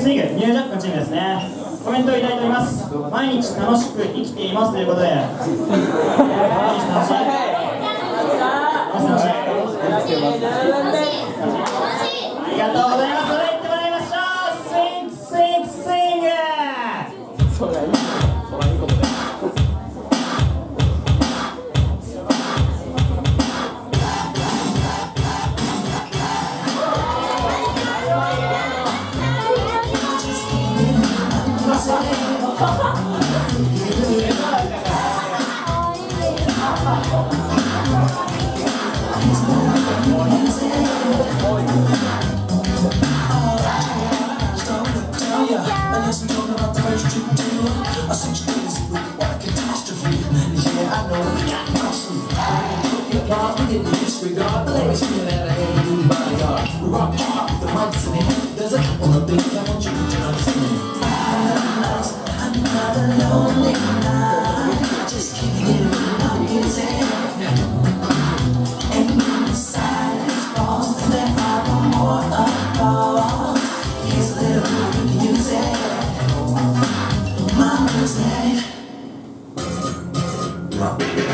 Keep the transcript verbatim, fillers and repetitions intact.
スイング、ニュージャックのチームですね。コメントをいただいております。毎日楽しく生きていますということで、毎日楽しい。毎日楽しい。ありがとうございます。それ言ってもらいましょう。スイング、スイング、スイング。 それはいいこと。それはいいことだ。 Disregard the latest feeling that I had to do bodyguard. We rock the top with the mics in it. There's a couple of things I want you to understand. I'm not alone now. Just can't get enough music. And when the silence falls, there are no more applause. Here's a little music. My music. Drop it.